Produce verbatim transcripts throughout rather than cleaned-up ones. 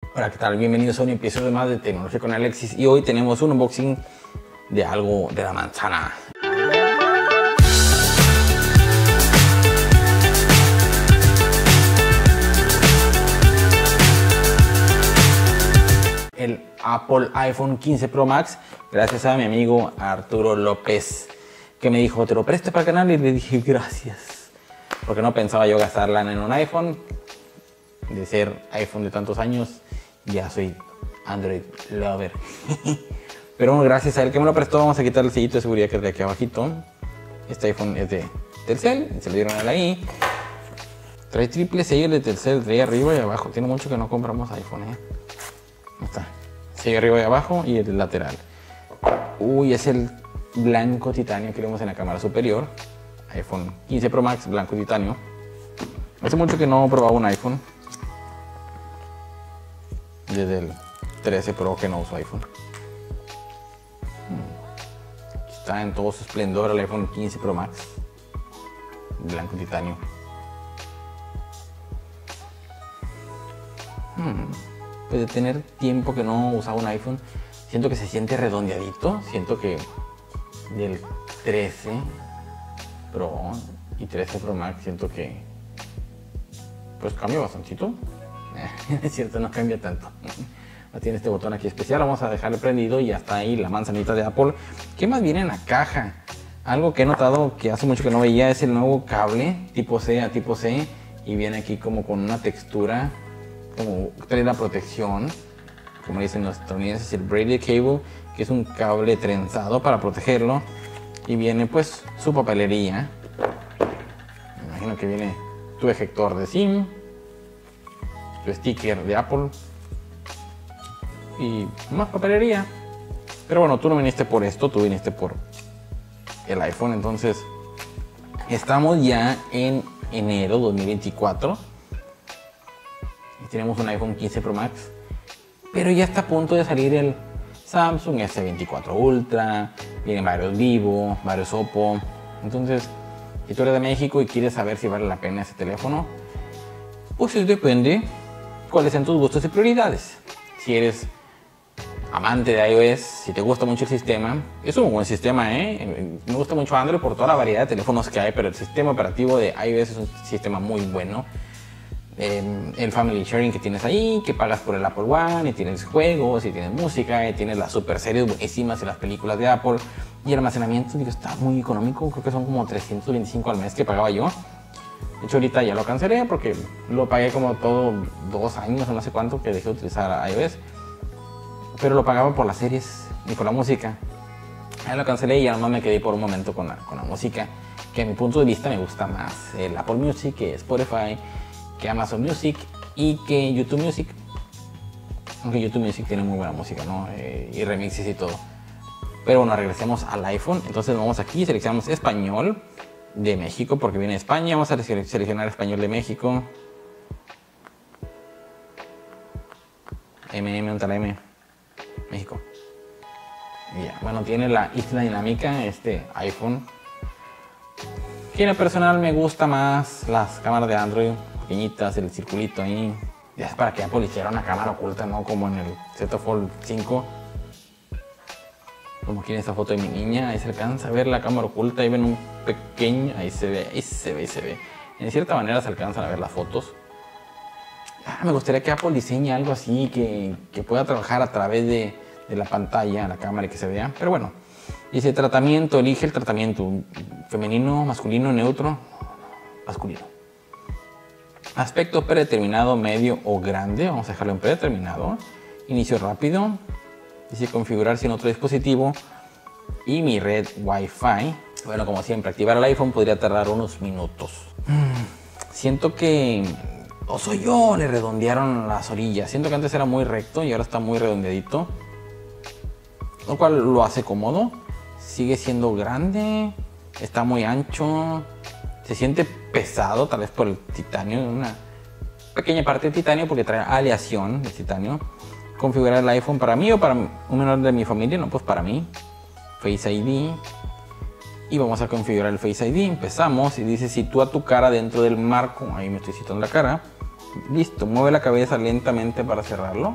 Hola, ¿qué tal? Bienvenidos a un episodio más de Tecnología con Alexis y hoy tenemos un unboxing de algo de la manzana. El Apple iPhone quince Pro Max, gracias a mi amigo Arturo López, que me dijo, te lo presto para el canal, y le dije gracias, porque no pensaba yo gastarla en un iPhone. De ser iPhone de tantos años, ya soy Android lover. Pero bueno, gracias a él que me lo prestó, vamos a quitar el sellito de seguridad que es de aquí abajito. Este iPhone es de Telcel, se lo dieron a él ahí. Trae triple sello de Telcel, trae arriba y abajo. Tiene mucho que no compramos iPhone, ¿eh? Ahí está. Sello arriba y abajo y el lateral. Uy, es el blanco titanio que vemos en la cámara superior. iPhone quince Pro Max, blanco titanio. Hace mucho que no probaba un iPhone. Desde el trece Pro que no uso iPhone. Aquí está en todo su esplendor el iPhone quince Pro Max, blanco titanio. Hmm. Pues de tener tiempo que no usaba un iPhone, siento que se siente redondeadito. Siento que del trece Pro y trece Pro Max siento que pues cambia bastantito. Es cierto, no cambia tanto. Tiene este botón aquí especial, vamos a dejarlo prendido y ya está ahí la manzanita de Apple. ¿Qué más viene en la caja? Algo que he notado que hace mucho que no veía es el nuevo cable tipo C a tipo C, y viene aquí como con una textura, como trae la protección, como dicen los estadounidenses, el braided cable, que es un cable trenzado para protegerlo, y viene pues su papelería. Me imagino que viene tu ejector de SIM, tu sticker de Apple y más papelería. Pero bueno, tú no viniste por esto, tú viniste por el iPhone. Entonces estamos ya en enero dos mil veinticuatro y tenemos un iPhone quince Pro Max, pero ya está a punto de salir el Samsung S veinticuatro Ultra, vienen varios Vivo, varios Oppo. Entonces, si tú eres de México y quieres saber si vale la pena ese teléfono, pues depende cuáles sean tus gustos y prioridades. Si eres amante de iOS, si te gusta mucho el sistema, es un buen sistema, ¿eh? Me gusta mucho Android por toda la variedad de teléfonos que hay, pero el sistema operativo de iOS es un sistema muy bueno. Eh, el Family Sharing que tienes ahí, que pagas por el Apple One, y tienes juegos, y tienes música, y tienes las super series buenísimas y las películas de Apple. Y el almacenamiento, digo, está muy económico, creo que son como trescientos veinticinco al mes que pagaba yo. De hecho, ahorita ya lo cancelé porque lo pagué como todo dos años o no sé cuánto que dejé de utilizar iOS. Pero lo pagaba por las series y por la música. Ya lo cancelé y ya nomás me quedé por un momento con la, con la música, que a mi punto de vista me gusta más el Apple Music, que Spotify, que Amazon Music y que YouTube Music. Aunque YouTube Music tiene muy buena música, ¿no? Eh, y remixes y todo. Pero bueno, regresemos al iPhone. Entonces vamos aquí, seleccionamos español de México porque viene de España. Vamos a seleccionar español de México. M M, un tal M. México. Y ya. Bueno, tiene la isla dinámica este iPhone. Que en lo personal me gusta más las cámaras de Android, pequeñitas, el circulito ahí. Ya es para que Apple hiciera una cámara oculta, ¿no? Como en el Z Fold cinco. Como aquí en esta foto de mi niña, ahí se alcanza a ver la cámara oculta, ahí ven un pequeño, ahí se ve, ahí se ve, ahí se ve. En cierta manera se alcanzan a ver las fotos. Ah, me gustaría que Apple diseñe algo así, que, que pueda trabajar a través de, de la pantalla, la cámara, y que se vea. Pero bueno, dice tratamiento, elige el tratamiento, femenino, masculino, neutro, masculino. Aspecto predeterminado, medio o grande, vamos a dejarlo en predeterminado. Inicio rápido. Dice configurarse en otro dispositivo y mi red Wi-Fi. Bueno, como siempre, activar el iPhone podría tardar unos minutos. Siento que, o soy yo, le redondearon las orillas. Siento que antes era muy recto y ahora está muy redondeadito, lo cual lo hace cómodo. Sigue siendo grande, está muy ancho, se siente pesado, tal vez por el titanio, una pequeña parte de titanio porque trae aleación de titanio. Configurar el iPhone para mí o para un menor de mi familia, no, pues para mí. Face I D. Y vamos a configurar el Face I D. Empezamos y dice sitúa tu cara dentro del marco. Ahí me estoy situando la cara. Listo, mueve la cabeza lentamente para cerrarlo.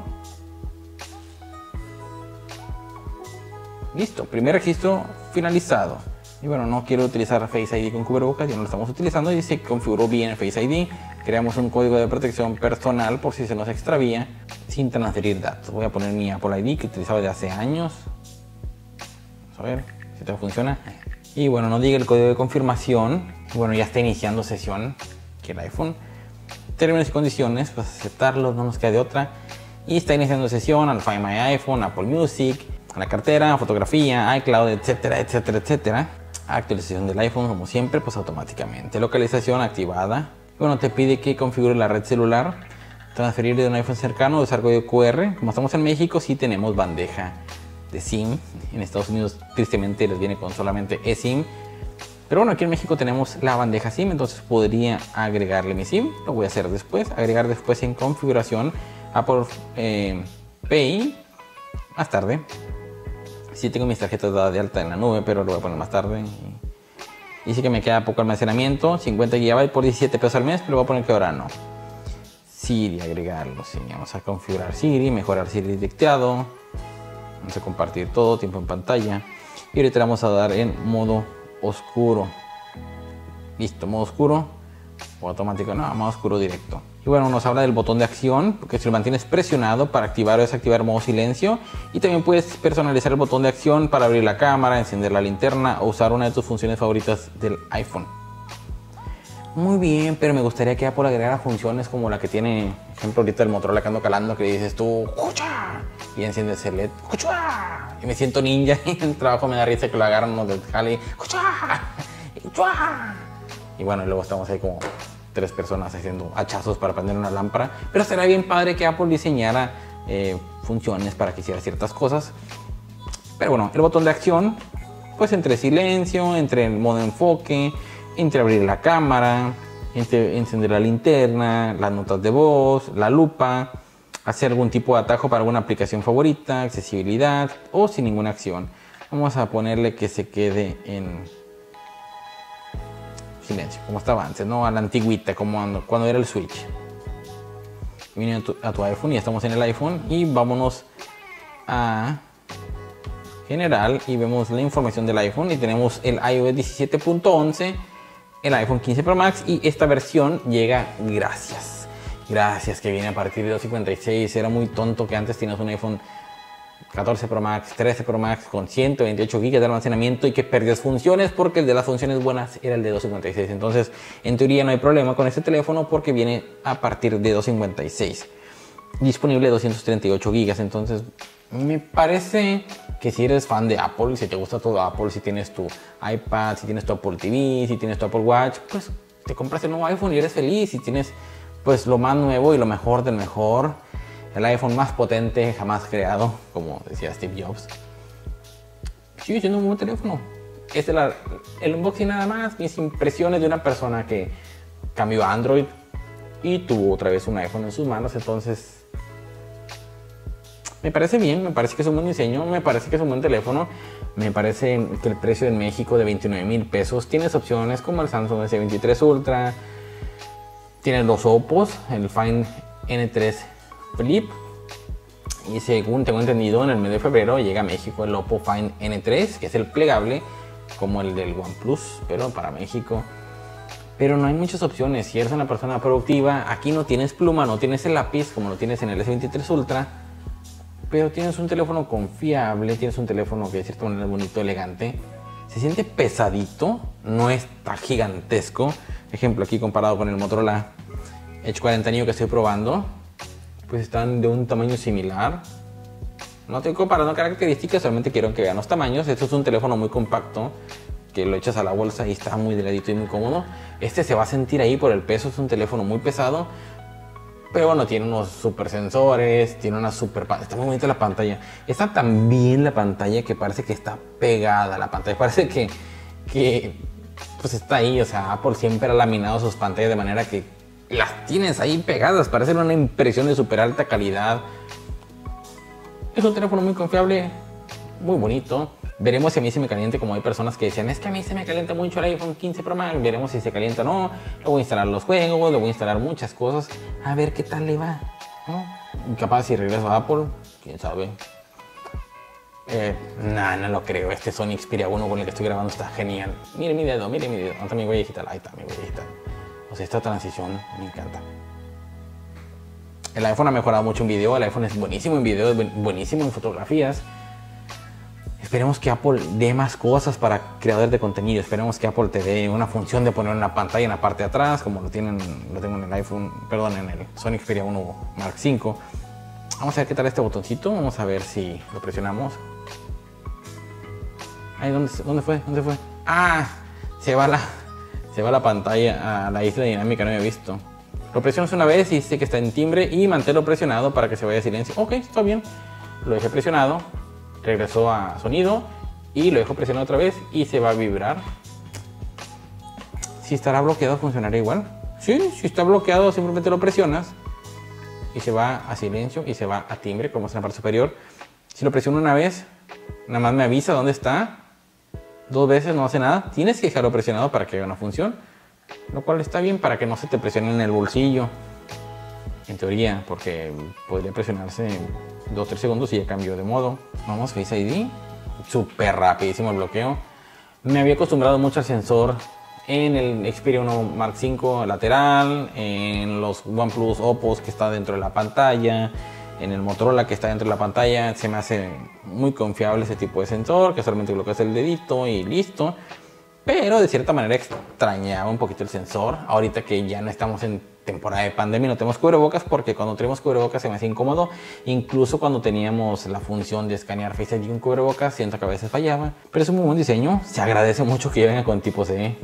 Listo, primer registro finalizado. Y bueno, no quiero utilizar Face I D con cubrebocas, ya no lo estamos utilizando y se configuró bien el Face I D. Creamos un código de protección personal por si se nos extravía sin transferir datos. Voy a poner mi Apple I D que utilizaba desde hace años. Vamos a ver si todo funciona. Y bueno, nos llega el código de confirmación. Bueno, ya está iniciando sesión que el iPhone. Términos y condiciones, pues aceptarlos, no nos queda de otra. Y está iniciando sesión al Find My iPhone, Apple Music, a la cartera, fotografía, iCloud, etcétera, etcétera, etcétera. Actualización del iPhone, como siempre, pues automáticamente. Localización activada. Bueno, te pide que configure la red celular. Transferir de un iPhone cercano, usar código Q R. Como estamos en México, sí tenemos bandeja de SIM. En Estados Unidos, tristemente, les viene con solamente eSIM. Pero bueno, aquí en México tenemos la bandeja SIM, entonces podría agregarle mi SIM. Lo voy a hacer después. Agregar después en configuración Apple eh, Pay. Más tarde. Sí tengo mis tarjetas dadas de alta en la nube, pero lo voy a poner más tarde. Y sí que me queda poco almacenamiento, cincuenta gigabytes por diecisiete pesos al mes, pero voy a poner que ahora no. Siri, agregarlo, sí. Vamos a configurar Siri, mejorar Siri detectado. Vamos a compartir todo, tiempo en pantalla. Y ahorita le vamos a dar en modo oscuro. Listo, modo oscuro. O automático, no, modo oscuro directo. Y bueno, nos habla del botón de acción, porque si lo mantienes presionado para activar o desactivar modo silencio. Y también puedes personalizar el botón de acción para abrir la cámara, encender la linterna o usar una de tus funciones favoritas del iPhone. Muy bien, pero me gustaría que Apple agregara funciones como la que tiene, por ejemplo, ahorita el Motorola que ando calando, que le dices tú, ¡escucha! Y enciendes el L E D, ¡escucha! Y me siento ninja y en el trabajo me da risa que lo agarran unos del jale, ¡escucha! ¡escucha! Y bueno, y luego estamos ahí como tres personas haciendo hachazos para prender una lámpara. Pero será bien padre que Apple diseñara eh, funciones para que hiciera ciertas cosas. Pero bueno, el botón de acción, pues entre silencio, entre el modo enfoque, entre abrir la cámara, entre encender la linterna, las notas de voz, la lupa, hacer algún tipo de atajo para alguna aplicación favorita, accesibilidad o sin ninguna acción. Vamos a ponerle que se quede en silencio, como estaba antes, ¿no? A la antigüita, como cuando era el Switch. Viene a tu, a tu iPhone y estamos en el iPhone y vámonos a general y vemos la información del iPhone y tenemos el iOS diecisiete punto once, el iPhone quince Pro Max y esta versión llega gracias. Gracias que viene a partir de dos cincuenta y seis. Era muy tonto que antes tenías un iPhone catorce Pro Max, trece Pro Max con ciento veintiocho gigas de almacenamiento y que perdías funciones porque el de las funciones buenas era el de dos cincuenta y seis. Entonces, en teoría no hay problema con este teléfono porque viene a partir de dos cincuenta y seis. Disponible doscientos treinta y ocho gigas. Entonces, me parece que si eres fan de Apple, si te gusta todo Apple, si tienes tu iPad, si tienes tu Apple T V, si tienes tu Apple Watch, pues te compras el nuevo iPhone y eres feliz. Si tienes pues lo más nuevo y lo mejor del mejor, el iPhone más potente jamás creado, como decía Steve Jobs. Sigue siendo un buen teléfono. Este es la, el unboxing nada más, mis impresiones de una persona que cambió a Android y tuvo otra vez un iPhone en sus manos. Entonces, me parece bien, me parece que es un buen diseño, me parece que es un buen teléfono. Me parece que el precio en México de veintinueve mil pesos. Tienes opciones como el Samsung S veintitrés Ultra. Tienes los Oppos, el Find N tres Flip. Y según tengo entendido, en el mes de febrero llega a México el Oppo Find N tres, que es el plegable, como el del OnePlus, pero para México. Pero no hay muchas opciones. Si eres una persona productiva, aquí no tienes pluma, no tienes el lápiz, como lo tienes en el S veintitrés Ultra. Pero tienes un teléfono confiable, tienes un teléfono que de cierta manera es bonito, elegante. Se siente pesadito, no está gigantesco. Ejemplo, aquí comparado con el Motorola Edge cuarenta Neo que estoy probando, pues están de un tamaño similar. No estoy comparando características, solamente quiero que vean los tamaños. Esto es un teléfono muy compacto, que lo echas a la bolsa y está muy delgadito y muy cómodo. Este se va a sentir ahí por el peso, es un teléfono muy pesado. Pero bueno, tiene unos super sensores, tiene una super... Está muy bonita la pantalla. Está tan bien la pantalla que parece que está pegada a la pantalla. Parece que, que pues está ahí. O sea, Apple siempre ha laminado sus pantallas de manera que las tienes ahí pegadas. Parece una impresión de super alta calidad. Es un teléfono muy confiable, muy bonito. Veremos si a mí se me caliente, como hay personas que decían, es que a mí se me calienta mucho el iPhone quince Pro Max. Veremos si se calienta o no. Le voy a instalar los juegos, le voy a instalar muchas cosas. A ver qué tal le va, ¿no? Y capaz si regreso a Apple, quién sabe. Eh, nah, no lo creo. Este Sony Xperia uno con el que estoy grabando está genial. Mire mi dedo, mire mi dedo. ¿Dónde está mi huella digital? Ahí está mi huella digital. O sea, esta transición me encanta. El iPhone ha mejorado mucho en video. El iPhone es buenísimo en video, es buenísimo en fotografías. Esperemos que Apple dé más cosas para creadores de contenido. Esperemos que Apple te dé una función de poner una pantalla en la parte de atrás, como lo tienen, lo tengo en el iPhone, perdón, en el Sony Xperia uno Mark cinco. Vamos a ver qué tal este botoncito. Vamos a ver si lo presionamos. Ay, ¿dónde, dónde fue? ¿Dónde fue? Ah, se va la, se va la pantalla a la isla dinámica, no había visto. Lo presionas una vez y dice que está en timbre y manténlo presionado para que se vaya a silencio. Ok, está bien. Lo dejé presionado, regresó a sonido y lo dejo presionado otra vez y se va a vibrar. Si estará bloqueado, funcionará igual. Sí, si está bloqueado, simplemente lo presionas y se va a silencio y se va a timbre, como es en la parte superior. Si lo presiono una vez, nada más me avisa dónde está. Dos veces no hace nada. Tienes que dejarlo presionado para que haga una función, lo cual está bien para que no se te presione en el bolsillo, en teoría, porque podría presionarse dos tres segundos y ya cambió de modo. Vamos, Face I D, súper rapidísimo el bloqueo. Me había acostumbrado mucho al sensor en el Xperia uno Mark cinco lateral, en los OnePlus Oppo que está dentro de la pantalla, en el Motorola que está dentro de la pantalla. Se me hace muy confiable ese tipo de sensor, que solamente bloqueas el dedito y listo. Pero de cierta manera extrañaba un poquito el sensor. Ahorita que ya no estamos en temporada de pandemia, no tenemos cubrebocas, porque cuando tenemos cubrebocas se me hacía incómodo. Incluso cuando teníamos la función de escanear Face I D con cubrebocas, siento que a veces fallaba. Pero es un muy buen diseño. Se agradece mucho que venga con tipo C.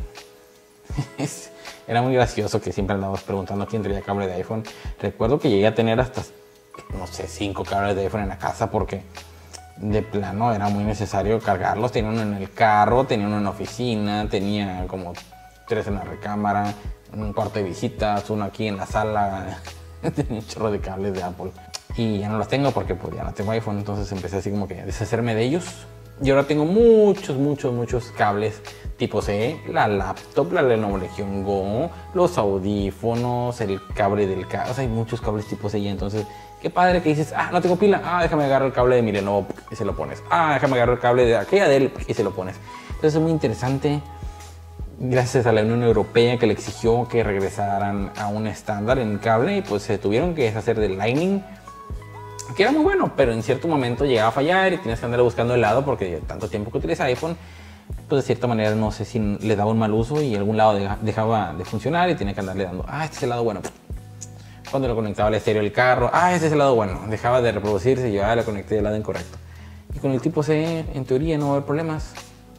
Era muy gracioso que siempre andábamos preguntando quién traía cable de iPhone. Recuerdo que llegué a tener hasta, no sé, cinco cables de iPhone en la casa, porque de plano era muy necesario cargarlos. Tenía uno en el carro, tenía uno en la oficina, tenía como tres en la recámara, un cuarto de visitas, uno aquí en la sala. Tenía un chorro de cables de Apple y ya no los tengo porque pues ya no tengo iPhone. Entonces empecé así como que a deshacerme de ellos y ahora tengo muchos, muchos, muchos cables tipo C, la laptop, la Lenovo Legion Go, los audífonos, el cable del cable. O sea, hay muchos cables tipo C y entonces qué padre que dices, ah, no tengo pila, ah, déjame agarrar el cable de mi Lenovo y se lo pones. Ah, déjame agarrar el cable de aquella de él y se lo pones. Entonces es muy interesante. Gracias a la Unión Europea, que le exigió que regresaran a un estándar en cable, y pues se tuvieron que deshacer del Lightning, que era muy bueno, pero en cierto momento llegaba a fallar y tienes que andar buscando el lado, porque de tanto tiempo que utiliza iPhone, pues de cierta manera no sé si le daba un mal uso y algún lado dejaba de funcionar y tenía que andarle dando, ah, este es el lado bueno. Cuando lo conectaba al estéreo del carro, ah, este es el lado bueno, dejaba de reproducirse y yo ah, lo conecté del lado incorrecto. Y con el tipo C, en teoría, no va a haber problemas.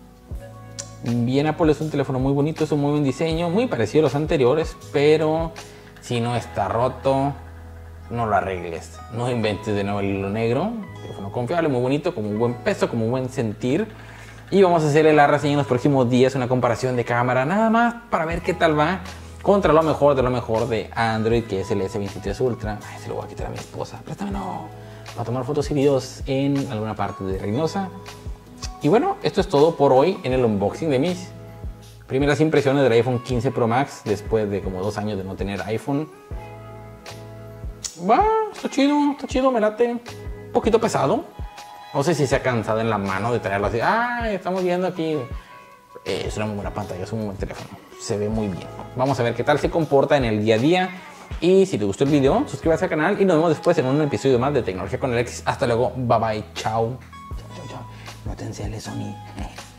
Bien, Apple es un teléfono muy bonito, es un muy buen diseño, muy parecido a los anteriores, pero si no está roto, no lo arregles. No inventes de nuevo el hilo negro. Teléfono confiable, muy bonito, con un buen peso, con un buen sentir. Y vamos a hacerle la reseña en los próximos días, una comparación de cámara, nada más para ver qué tal va contra lo mejor de lo mejor de Android, que es el S veintitrés Ultra. Ay, se lo voy a quitar a mi esposa. Préstame, no. Para tomar fotos y videos en alguna parte de Reynosa. Y bueno, esto es todo por hoy en el unboxing de mis primeras impresiones del iPhone quince Pro Max después de como dos años de no tener iPhone. Va, está chido, está chido, me late. Un poquito pesado. No sé si se ha cansado en la mano de traerlo así. Ah, estamos viendo aquí. Eh, es una muy buena pantalla, es un muy buen teléfono. Se ve muy bien. Vamos a ver qué tal se comporta en el día a día. Y si te gustó el video, suscríbete al canal y nos vemos después en un episodio más de Tecnología con Alexis. Hasta luego, bye bye, chao. Chao, chao, chao. No te enceles, Sony.